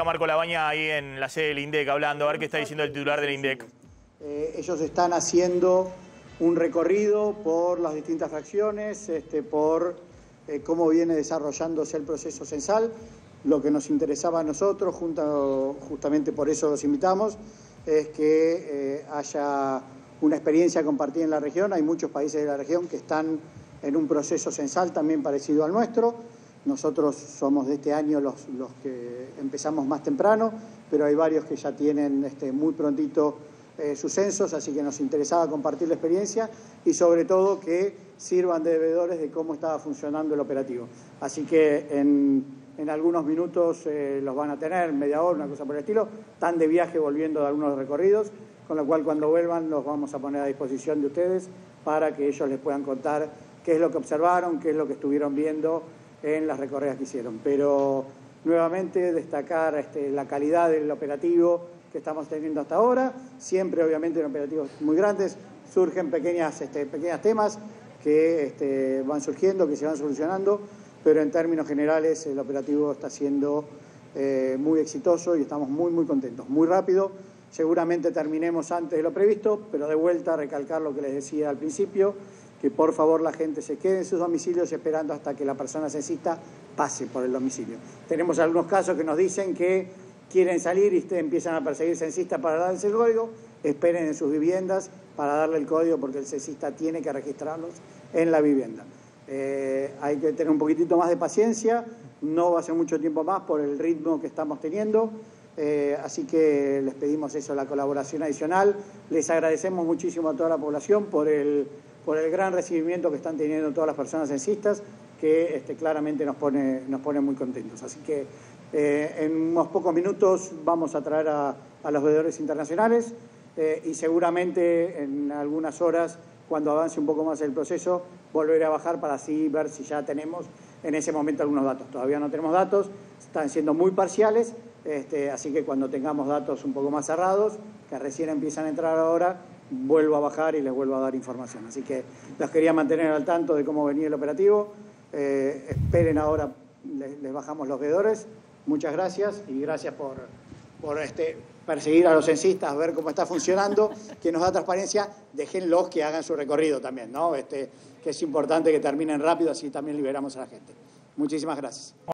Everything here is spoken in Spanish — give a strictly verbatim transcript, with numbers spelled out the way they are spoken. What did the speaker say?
Marco Labaña ahí en la sede del INDEC hablando, a ver qué está diciendo el titular del INDEC. Eh, ellos están haciendo un recorrido por las distintas fracciones, este, por eh, cómo viene desarrollándose el proceso censal. Lo que nos interesaba a nosotros, junto, justamente por eso los invitamos, es que eh, haya una experiencia compartida en la región. Hay muchos países de la región que están en un proceso censal también parecido al nuestro. Nosotros somos de este año los, los que empezamos más temprano, pero hay varios que ya tienen este, muy prontito eh, sus censos, así que nos interesaba compartir la experiencia y sobre todo que sirvan de devedores de cómo estaba funcionando el operativo. Así que en, en algunos minutos eh, los van a tener, media hora, una cosa por el estilo, están de viaje volviendo de algunos recorridos, con lo cual cuando vuelvan los vamos a poner a disposición de ustedes para que ellos les puedan contar qué es lo que observaron, qué es lo que estuvieron viendo en las recorridas que hicieron. Pero nuevamente destacar este, la calidad del operativo que estamos teniendo hasta ahora. Siempre obviamente en operativos muy grandes surgen pequeñas, este, pequeños temas que este, van surgiendo, que se van solucionando, pero en términos generales el operativo está siendo eh, muy exitoso y estamos muy muy contentos, muy rápido. Seguramente terminemos antes de lo previsto, pero de vuelta a recalcar lo que les decía al principio, que por favor la gente se quede en sus domicilios esperando hasta que la persona censista pase por el domicilio. Tenemos algunos casos que nos dicen que quieren salir y empiezan a perseguir censistas para darles el código. Esperen en sus viviendas para darle el código porque el censista tiene que registrarlos en la vivienda. Eh, hay que tener un poquitito más de paciencia, no va a ser mucho tiempo más por el ritmo que estamos teniendo. Eh, así que les pedimos eso, la colaboración adicional. Les agradecemos muchísimo a toda la población por el, por el gran recibimiento que están teniendo todas las personas censistas, que este, claramente nos pone, nos pone muy contentos. Así que eh, en unos pocos minutos vamos a traer a, a los veedores internacionales eh, y seguramente en algunas horas, cuando avance un poco más el proceso, volveré a bajar para así ver si ya tenemos en ese momento algunos datos. Todavía no tenemos datos, están siendo muy parciales. Este, así que cuando tengamos datos un poco más cerrados, que recién empiezan a entrar ahora, vuelvo a bajar y les vuelvo a dar información. Así que los quería mantener al tanto de cómo venía el operativo. Eh, esperen ahora, les, les bajamos los veedores. Muchas gracias y gracias por, por este, perseguir a los censistas, ver cómo está funcionando, que nos da transparencia. Déjenlos que hagan su recorrido también, ¿no? Este, que es importante que terminen rápido, así también liberamos a la gente. Muchísimas gracias.